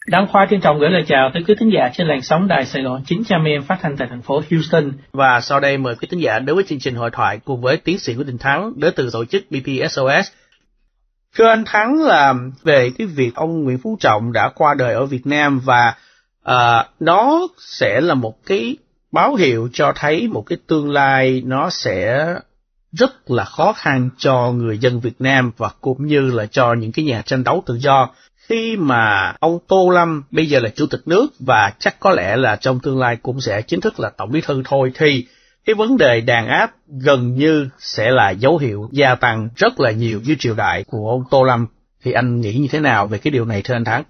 Đăng Khoa trân trọng gửi lời chào tới quý thính giả trên làn sóng Đài Sài Gòn 900 AM phát thanh tại thành phố Houston. Và sau đây mời quý thính giả đến với chương trình hội thoại cùng với tiến sĩ Nguyễn Đình Thắng đến từ tổ chức BPSOS. Thưa anh Thắng, là về cái việc ông Nguyễn Phú Trọng đã qua đời ở Việt Nam và nó sẽ là một cái báo hiệu cho thấy một cái tương lai nó sẽ rất là khó khăn cho người dân Việt Nam và cũng như là cho những cái nhà tranh đấu tự do. Khi mà ông Tô Lâm bây giờ là chủ tịch nước và chắc có lẽ là trong tương lai cũng sẽ chính thức là tổng bí thư thôi, thì cái vấn đề đàn áp gần như sẽ là dấu hiệu gia tăng rất là nhiều dưới triều đại của ông Tô Lâm. Thì anh nghĩ như thế nào về cái điều này thưa anh Thắng?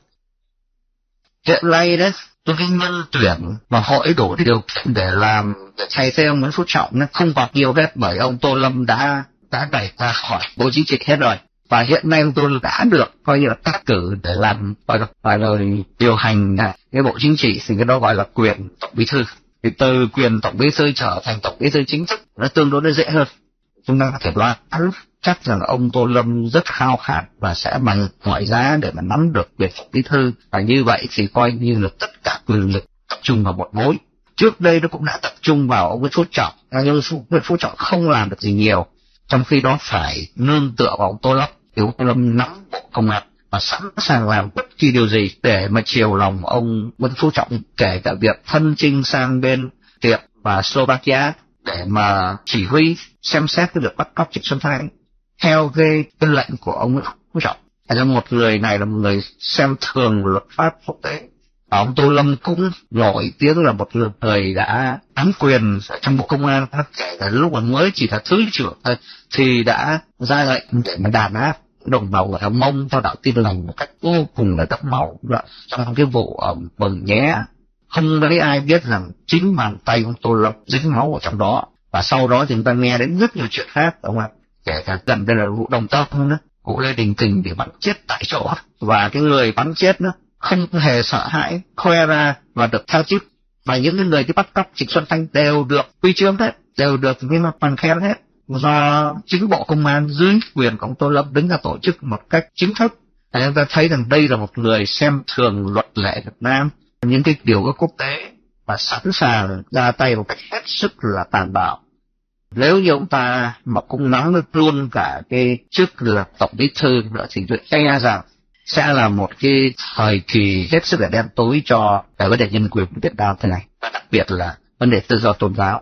Hiện nay đấy, cái nhân tuyển mà họ đủ điều kiện để thay thế ông Nguyễn Phú Trọng nó không còn nhiều hết, bởi ông Tô Lâm đã đẩy ra khỏi Bộ Chính trị hết rồi. Và hiện nay ông Tô Lâm đã được coi như là tác cử để làm gọi là điều hành cái Bộ Chính trị, thì cái đó gọi là quyền tổng bí thư. Thì từ quyền tổng bí thư trở thành tổng bí thư chính thức nó tương đối dễ hơn. Chúng ta có thể đoán chắc rằng ông Tô Lâm rất khao khát và sẽ bằng mọi giá để mà nắm được quyền tổng bí thư, và như vậy thì coi như là tất cả quyền lực tập trung vào một mối. Trước đây nó cũng đã tập trung vào ông Nguyễn Phú Trọng, nhưng Nguyễn Phú Trọng không làm được gì nhiều, trong khi đó phải nương tựa vào ông Tô Lâm. Thì ông Tô Lâm nắm bộ công an và sẵn sàng làm bất kỳ điều gì để mà chiều lòng ông Nguyễn Phú Trọng, kể cả việc thân chinh sang bên Tiệp và Slovakia để mà chỉ huy xem xét cái việc bắt cóc Trịnh Xuân Thanh theo cái lệnh của ông Nguyễn Phú Trọng. Một người này là một người xem thường luật pháp quốc tế. Ông Tô Lâm cũng nổi tiếng là một người đã nắm quyền trong Bộ Công an, kể cả lúc mà mới chỉ là thứ trưởng thôi thì đã ra lệnh để mà đàn áp đồng bào người Mông theo đạo Tin Lành một cách vô cùng là đẫm máu trong cái vụ ở Mường Nhé. Không mấy ai biết rằng chính bàn tay ông Tô Lâm dính máu ở trong đó. Và sau đó thì chúng ta nghe đến rất nhiều chuyện khác, đúng không ạ? Kể cả gần đây là vụ Đồng Tâm đó, vụ Lê Đình Kình bị bắn chết tại chỗ, và cái người bắn chết đó không hề sợ hãi khoe ra và được thăng chức. Và những cái ngườiที่bắt cóc Trịnh Xuân Thanh đều được huy chương hết, đều được cái mặt bằng khen hết, do chính Bộ Công an dưới quyền của ông Tô Lâm đứng ra tổ chức một cách chính thức. Chúng ta thấy rằng đây là một người xem thường luật lệ Việt Nam, những cái điều ước quốc tế, và sẵn sàng ra tay một cách hết sức là tàn bạo. Nếu như ông ta mà cũng nắm được luôn cả cái chức là tổng bí thư nữa thì tôi e rằng sẽ là một cái thời kỳ hết sức là đen tối cho cái vấn đề nhân quyền của Việt Nam thế này, và đặc biệt là vấn đề tự do tôn giáo.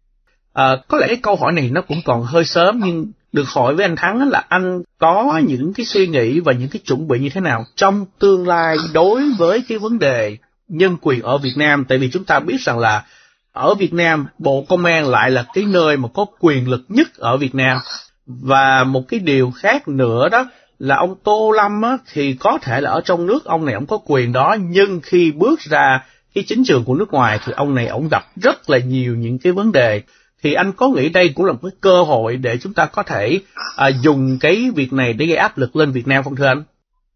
Có lẽ cái câu hỏi này nó cũng còn hơi sớm, nhưng được hỏi với anh Thắng là anh có những cái suy nghĩ và những cái chuẩn bị như thế nào trong tương lai đối với cái vấn đề nhân quyền ở Việt Nam. Tại vì chúng ta biết rằng là ở Việt Nam, Bộ Công an lại là cái nơi mà có quyền lực nhất ở Việt Nam. Và một cái điều khác nữa đó là ông Tô Lâm á, thì có thể là ở trong nước ông này ông có quyền đó, nhưng khi bước ra cái chính trường của nước ngoài thì ông này ông gặp rất là nhiều những cái vấn đề. Thì anh có nghĩ đây cũng là một cái cơ hội để chúng ta có thể dùng cái việc này để gây áp lực lên Việt Nam không thưa anh?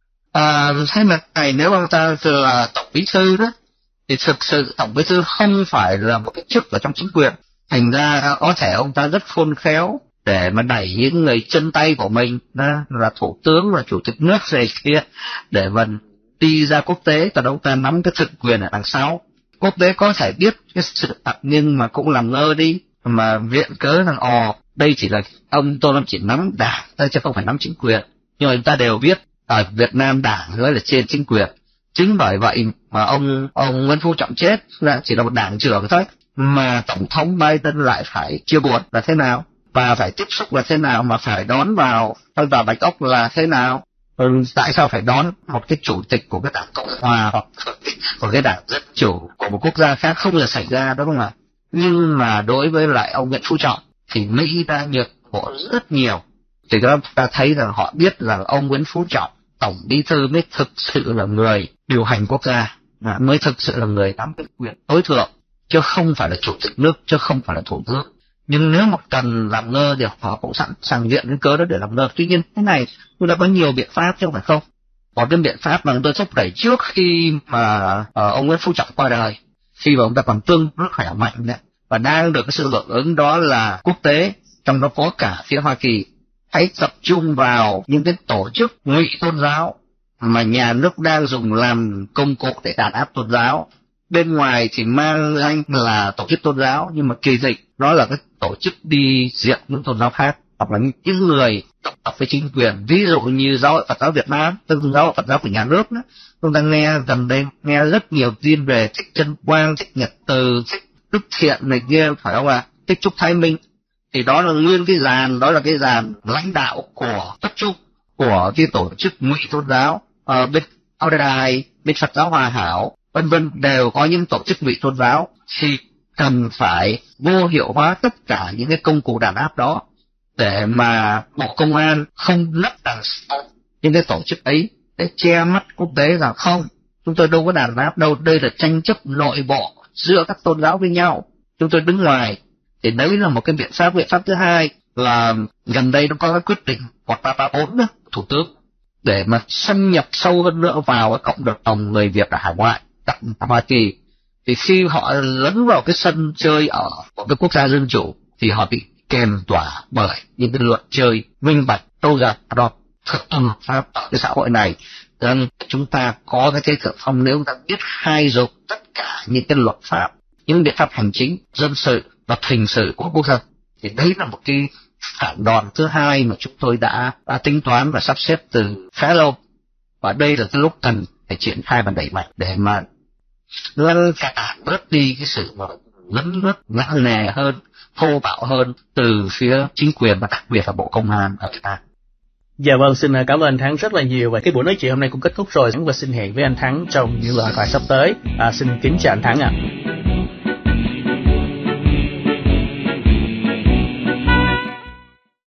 Thế mà này, nếu ông ta là tổng bí thư đó thì thực sự tổng bí thư không phải là một cái chức ở trong chính quyền, thành ra có thể ông ta rất khôn khéo để mà đẩy những người chân tay của mình là thủ tướng và chủ tịch nước này kia để mà đi ra quốc tế, và ông ta nắm cái thực quyền ở đằng sau. Quốc tế có thể biết cái sự thật nhưng mà cũng làm ngơ đi, mà viện cớ rằng đây chỉ là ông Tô Lâm chỉ nắm đảng thôi chứ không phải nắm chính quyền. Nhưng mà chúng ta đều biết ở Việt Nam đảng mới là trên chính quyền. Chính bởi vậy mà ông Nguyễn Phú Trọng chết là chỉ là một đảng trưởng thôi, mà tổng thống Biden lại phải chia buồn là thế nào, và phải tiếp xúc là thế nào, mà phải đón vào Bạch Ốc là thế nào. Tại sao phải đón một cái chủ tịch của cái đảng Cộng hòa hoặc của cái đảng Dân chủ của một quốc gia khác không là xảy ra, đúng không ạ? Nhưng mà đối với lại ông Nguyễn Phú Trọng thì Mỹ đã nhượng bộ rất nhiều. Thì ta thấy rằng họ biết rằng ông Nguyễn Phú Trọng, tổng bí thư, mới thực sự là người điều hành quốc gia, mới thực sự là người nắm cái quyền tối thượng, chứ không phải là chủ tịch nước, chứ không phải là thủ tướng. Nhưng nếu mà cần làm ngơ thì họ cũng sẵn sàng viện cái cớ đó để làm ngơ. Tuy nhiên thế này, tôi đã có nhiều biện pháp chứ không phải không. Có cái biện pháp mà tôi thúc đẩy trước khi mà ông Nguyễn Phú Trọng qua đời, khi mà ông ta còn tương rất khỏe mạnh đấy, và đang được cái sự hưởng ứng, đó là quốc tế, trong đó có cả phía Hoa Kỳ, hãy tập trung vào những cái tổ chức ngụy tôn giáo mà nhà nước đang dùng làm công cụ để đàn áp tôn giáo. Bên ngoài thì mang danh là tổ chức tôn giáo, nhưng mà kỳ dịch nó là cái tổ chức đi diệt những tôn giáo khác, hoặc là những người tập với chính quyền. Ví dụ như Giáo hội Phật giáo Việt Nam, tôn giáo Phật giáo của nhà nước đó. Chúng ta nghe gần đây nghe rất nhiều tin về Thích Trân Quang, Thích Nhật Từ, Thích Đức Thiện này kia, phải không ạ? Thích Trúc Thái Minh. Thì đó là nguyên cái dàn, đó là cái dàn lãnh đạo của tập trung của cái tổ chức ngụy tôn giáo. Bên Ao Đài, bên Phật giáo Hòa Hảo, vân vân, đều có những tổ chức ngụy tôn giáo. Thì cần phải vô hiệu hóa tất cả những cái công cụ đàn áp đó, để mà Bộ Công an không lấp đằng sau những cái tổ chức ấy để che mắt quốc tế rằng không, chúng tôi đâu có đàn áp đâu, đây là tranh chấp nội bộ giữa các tôn giáo với nhau, chúng tôi đứng ngoài. Thì đấy là một cái biện pháp. Biện pháp thứ hai là gần đây nó có cái quyết định hoặc 334 đó, Thủ tướng, để mà xâm nhập sâu hơn nữa vào cái cộng đồng người Việt ở hải ngoại, đặc biệt Hoa Kỳ. Thì khi họ lấn vào cái sân chơi ở một cái quốc gia dân chủ thì họ bị kèm tỏa bởi những cái luật chơi minh bạch, đâu ra đó thực pháp ở cái xã hội này. Nên chúng ta có cái thế thượng phong nếu chúng ta biết hai dụng tất cả những cái luật pháp, những biện pháp hành chính, dân sự và hình sự của quốc gia. Thì đấy là một cái phản đòn thứ hai mà chúng tôi đã tính toán và sắp xếp từ khá lâu. Và đây là cái lúc cần phải triển khai và đẩy mạnh để mà ngăn cản bớt đi cái sự mà lấn lướt nặng nề hơn, thô bạo hơn từ phía chính quyền và đặc biệt là Bộ Công an ở Việt Nam. Dạ vâng, xin cảm ơn anh Thắng rất là nhiều. Và cái buổi nói chuyện hôm nay cũng kết thúc rồi, và xin hẹn với anh Thắng trong những lời thoại sắp tới. Xin kính chào anh Thắng ạ.